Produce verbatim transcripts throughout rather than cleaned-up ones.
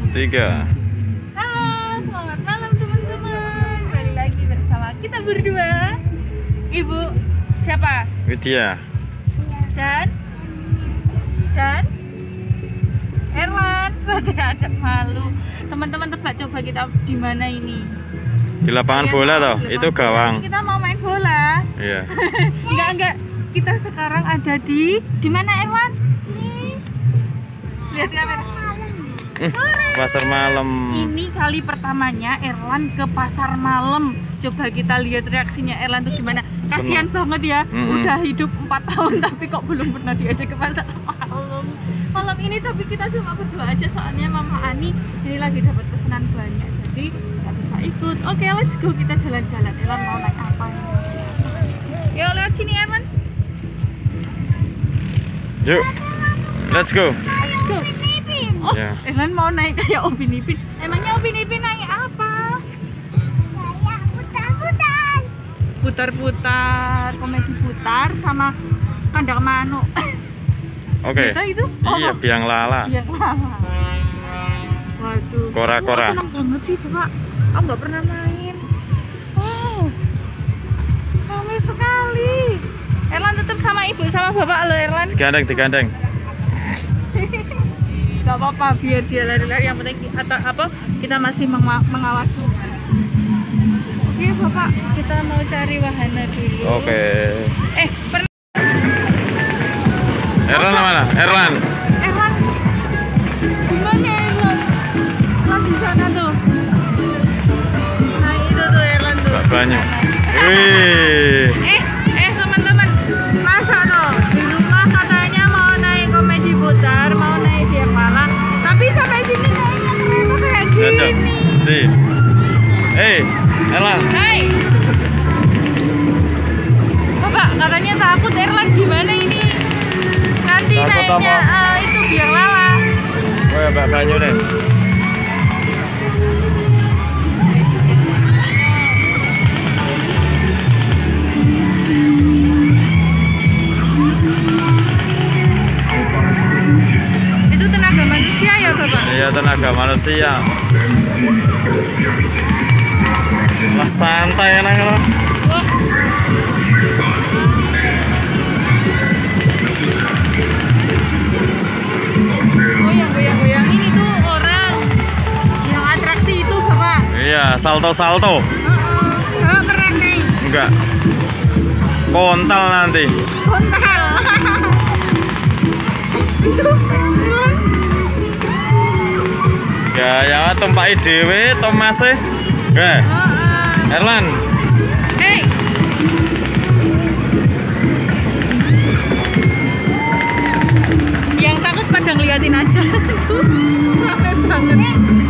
tiga. Halo, selamat malam teman-teman. Kembali lagi bersama kita berdua. Ibu siapa? Widya. Dan dan Erwan. Ada malu. Teman-teman tebak coba kita di mana ini? Di lapangan bola toh, itu gawang. Kita mau main bola. Iya. Enggak enggak. Kita sekarang ada di di mana Erwan? Lihat kamera. Hmm, pasar malam. Ini kali pertamanya Erlan ke pasar malam. Coba kita lihat reaksinya Erlan tuh gimana. Kasihan banget ya, mm-hmm. udah hidup empat tahun tapi kok belum pernah diajak ke pasar malam. Malam ini tapi kita cuma berdua aja soalnya Mama Ani ini lagi dapat pesanan banyak, jadi nggak bisa ikut. Oke, let's go, kita jalan-jalan. Erlan mau naik apa? Yuk lewat sini Erlan. Yuk, let's go. Let's go. Oh, Ya. Erlan mau naik kayak Upin Ipin. Emangnya Upin Ipin naik apa? Saya putar-putar. Putar-putar, komedi putar sama kandang manuk. Oke. Kita itu? Oh, Iya, biang lala. Biang lala. Waduh. Kora-kora. Aku senang banget sih, Bapak. Aku nggak pernah main. Wow. Ramai sekali. Erlan tetap sama ibu sama bapak lo, Erlan. Digandeng, digandeng. Gak apa-apa, biar dia lari-lari, yang penting atau apa kita masih mengawasi. Oke Bapak, kita mau cari wahana dulu. Oke. Eh, pernah Erlan mana? Erlan. Erlan gimana Erlan? Erlan di sana tuh. Nah itu tuh Erlan tuh. Banyak. Sana. Wih. Eh, eh teman-teman, masa tuh di rumah katanya mau naik komedi putar, mau naik biang lala, tapi sampai sini kayaknya kereta kayak gini. Di. Hey, Erlan. Hai. Bapak katanya takut Erlan, gimana ini? Nanti Takut naiknya apa? uh, itu biang lala. Oh ya, Mbak Banyu deh. Itu tenaga manusia ya Bapak? Iya, tenaga manusia. Lah santai enak loh. Wah. Goyang-goyang ini tuh orang yang atraksi itu Bapak. Iya, salto-salto. Uh-uh. Bapak pernah naik? Enggak. Kontal nanti. Kontal. Itu Gaya tumpaki dhewe Thomas e. Eh, uh-uh. Erlan. Hey. Yang takut pada ngeliatin aja. Rame banget.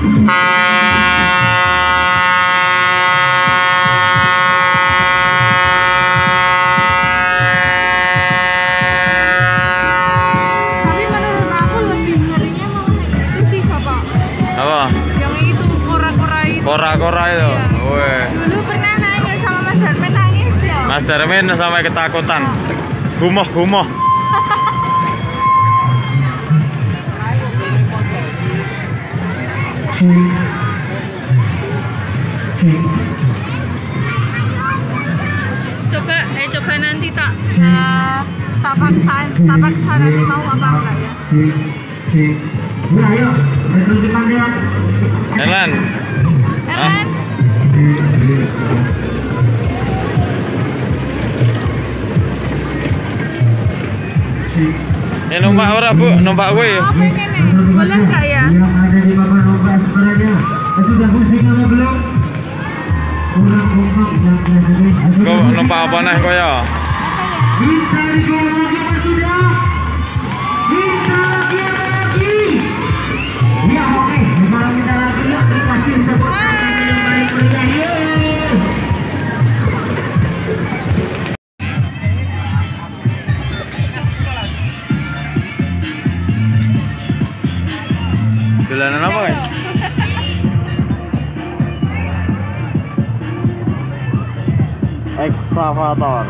Tapi menurut aku lebih ngerinya mau naik itu sih Bapak. Apa? Yang itu kora-kora itu. Kora-kora itu. Iya. Weh. Dulu pernah nanya sama Mas Darmin, nangis ya. Mas Darmin sampai ketakutan. Gumoh-gumoh. Coba, eh coba nanti tak uh, tak paksa, tak paksa nanti mau apa enggak ya? Erlan. Erlan. Ya numpak ora Bu, numpak kowe ya. Oh pengen nih, boleh nggak ya? Yang ada di papan numpak sebenarnya sudah pusing apa belum? Kurang kompak dan biasanya. Kok numpak apa nih koyo? Kita digoyang lagi apa sudah? Kita lagi lagi. Ya oke, sekarang kita lagi yuk dikasih tepuk tangan yang paling meriah yuk. Dolanan apa ya? Ekskavator.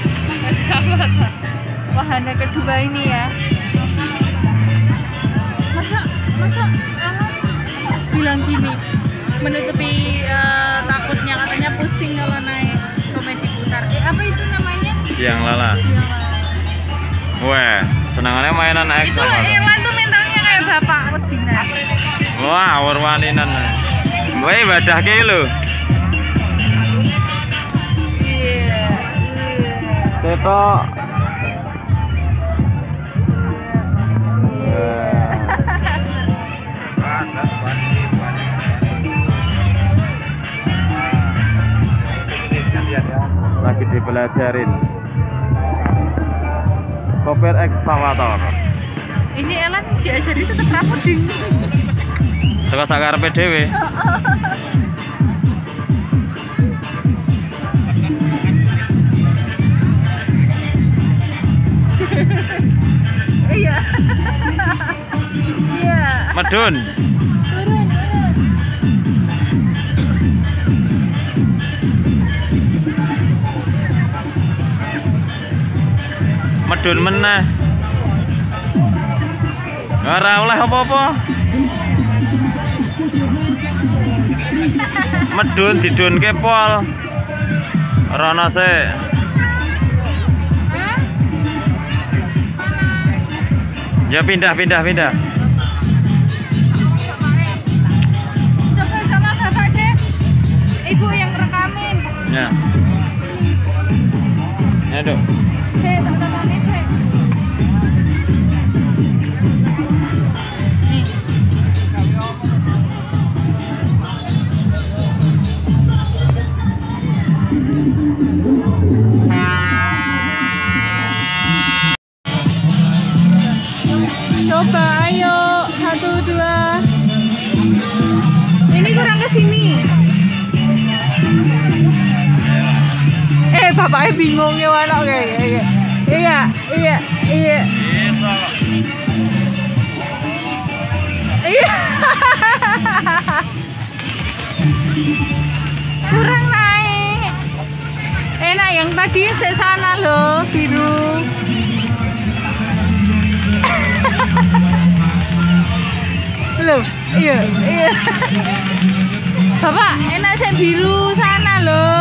Wahana kedua ini ya. Masa masa bilang gini, menutupi uh, takutnya, katanya pusing kalau naik komedi putar. Eh, apa itu namanya? Yang lala. Yang Wah, senangannya mainan X itu sama. Irwan tuh mentalnya kayak bapak Wedina. Wah, warwaninan. Wah, ibadah ke lho. Iya. Cetok. Lagi dipelajarin sopir ekskavator. Ini Elan diajari tetap rapot ding. Teko sakarepe dhewe. Iya. Iya. Medun. Medun meneh. Ora oleh apa-apa. Medun didunke pol. Rono sik. Ya pindah pindah pindah. Coba sama bapak deh. Ibu yang rekamin. Ya. Ya, Dok. Hei, tak rekamin, hei. Nih. Coba, ayo. Satu, dua. Ini kurang ke sini. Eh, bapaknya bingung ya mana kayak iya. Iya, iya, iya. Bisa. Iya. Kurang naik. Enak yang tadi di sana loh, biru. Loh, iya, iya. Bapak, enak saya biru sana loh.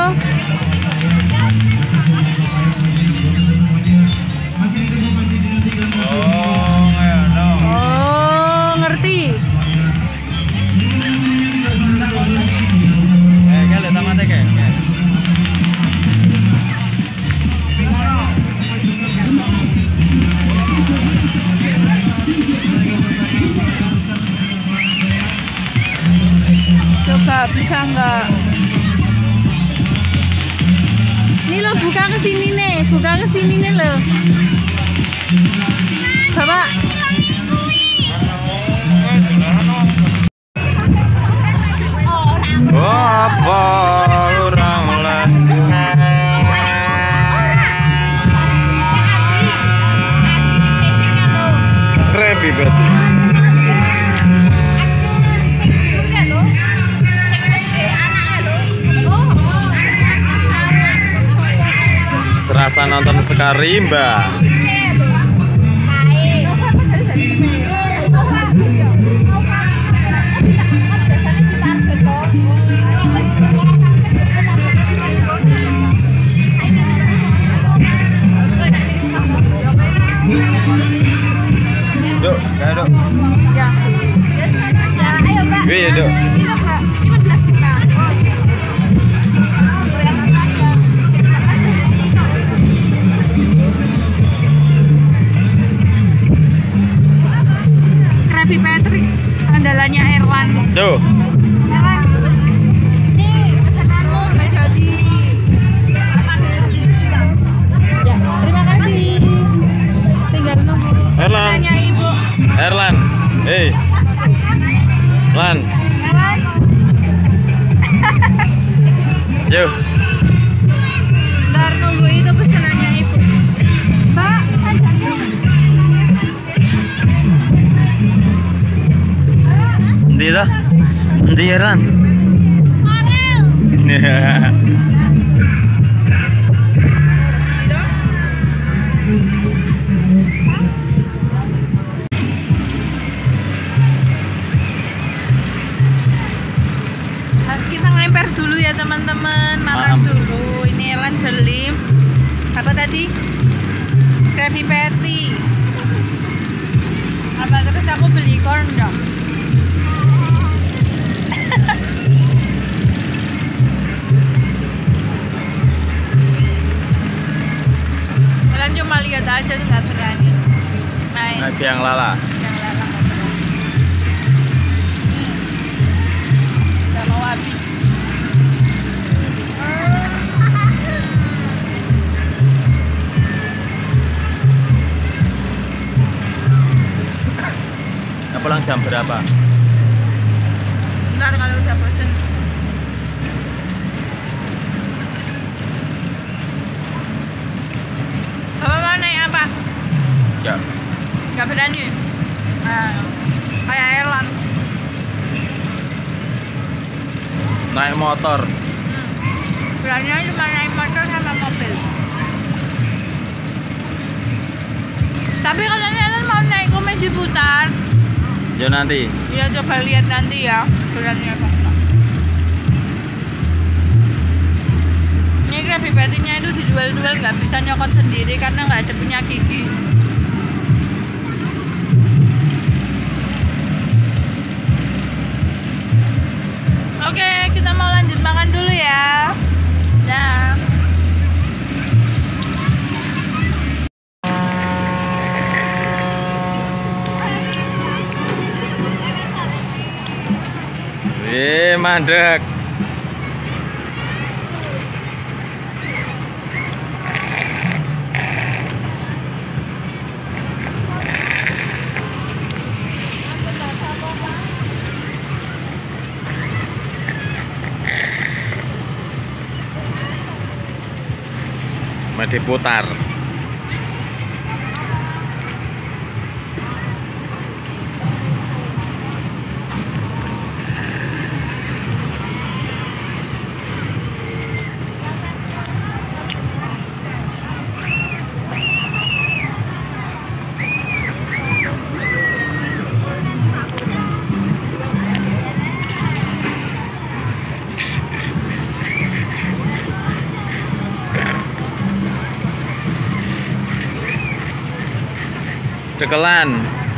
Oh, ngono. Oh, ngerti. Eh, kale tamate ke. Coba bisa nggak? Ini lo buka ke sini nih, buka ke sini nih lo. Bapak. Apa orang lah. Repi berarti. Serasa nonton sekali, Mbak. Dok, kayak dok. Ya. Ya, ayo Mbak. Iya, Dok. Ini Mbak. lima belas juta. Krabby Patty andalannya Irwan. Tuh. Irwan. Nih, pesananmu udah jadi. Ya, terima kasih. Tinggal nunggu. Erlan. Tanya Ibu. Erlan. Hei. Lan. Irwan. Yuk. Ntar nunggu itu pesanannya Ibu. Mbak, sajannya. Endi ta? Endi Erlan? Orel. kita ngelempar dulu ya teman-teman, makan Maam. dulu. Ini Elan beli apa tadi? Krabby Patty. Apa terus aku beli corn dog. Elan cuma lihat aja tuh nggak berani main. Naik biang lala. Yang lalang. Hmm. Udah mau habis. Nah, pulang jam berapa? Ntar kalau udah bosen. Bapak mau naik apa? Ya. Gak berani? Nah, kayak Elan. Naik motor. Hmm. Beraninya cuma naik motor sama mobil. Tapi katanya Elan mau naik komedi putar. Ya nanti. Ya coba lihat nanti ya. Beraninya apa enggak. Ini Krabby Patty-nya itu dijual-jual nggak bisa nyokot sendiri karena nggak ada punya gigi. Oke, kita mau lanjut makan dulu ya. Dah. Eh, mandek. Mau diputar. Cekelan.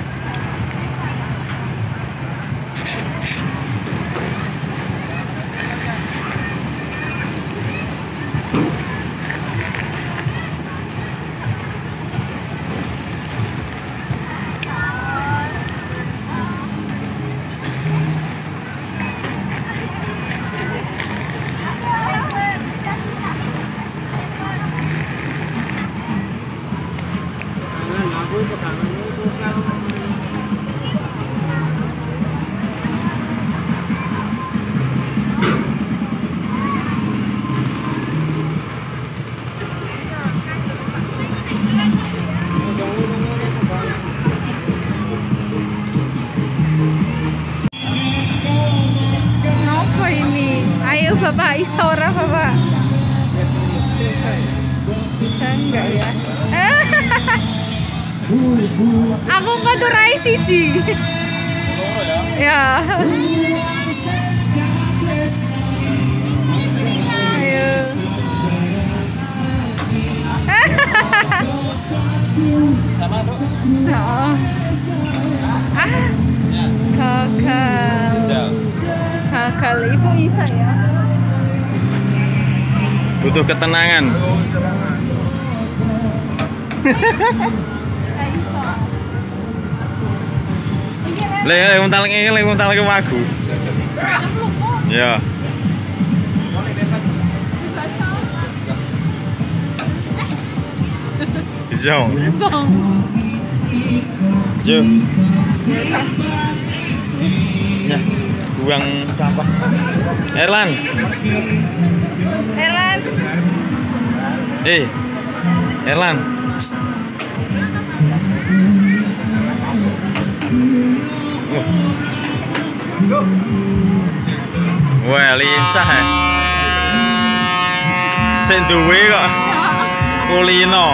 Apa ini? Ayo Bapak, istora Bapak. Bisa enggak ya? Aku koturai siji. Ya. Ayo. Sama, Bro. Oh. Ah. Gagal. Gagal Ibu Isa ya. Butuh ketenangan. Le, untal ngene, le untal ke wagu. Ya. Bisa. Jo. Ya, buang sampah. Erlan. Erlan. Eh. Erlan. Psst. Oh. Wah, lincah ya. Sing duwe kok. Kulino.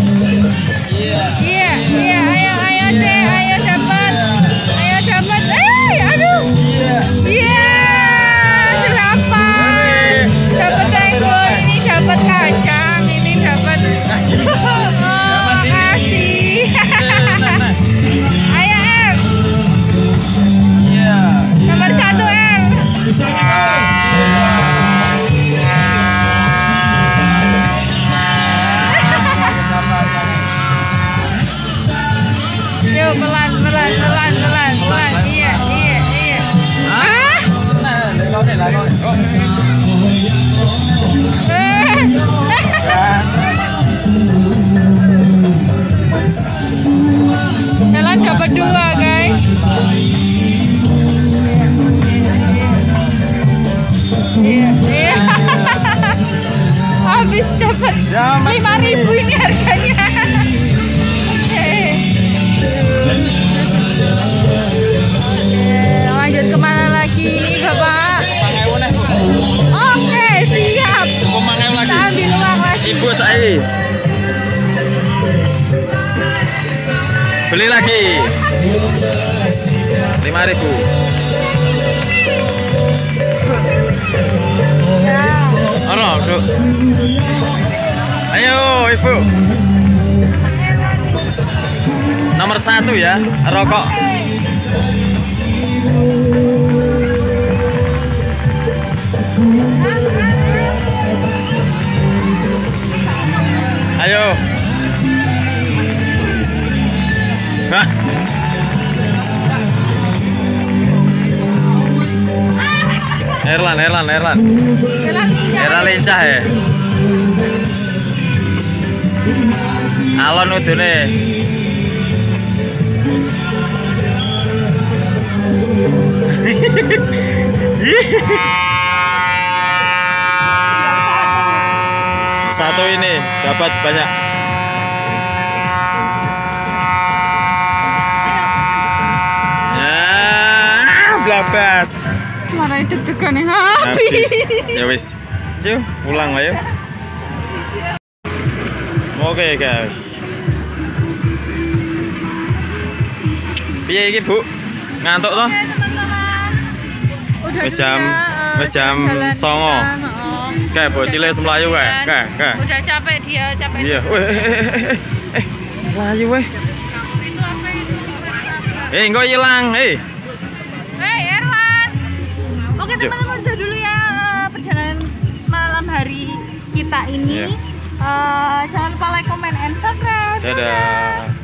Iya, iya, ayo, ayo deh, ayo dapat, ayo dapat. Eh. pelan pelan pelan pelan pelan. Iya iya iya. Ah? Jalan dapat dua guys. Iya iya. Habis dapat lima ribu ini harganya. Lanjut kemana lagi ini Bapak? Oke siap. Kita ambil uang lagi. Ibu saya beli lagi lima ribu. Ono, Duk. Ayo Ibu. Nomor satu ya, rokok. Ayo. Hah? Erlan, Erlan, Erlan. Erlan lincah ya. Alon udune. Satu ini dapat banyak. Ya, blabas. Marah deg-degan habis. Ya wis. Cuk, ulang lah ya. Oke guys. Piye iki, Bu? Ngantuk toh? Oke teman-teman. Udah Wis jam wis jam songo. Kayak bocile semlayu kae. Kae, kae. Udah capek dia, capek. Iya. Weh, eh, eh, melayu weh. Itu apa itu? Eh, engko hilang, eh. Hei Erlan. Oke Yuk. teman-teman, udah dulu ya perjalanan malam hari kita ini. Iya. Eh, jangan lupa like, comment, and subscribe. Dadah.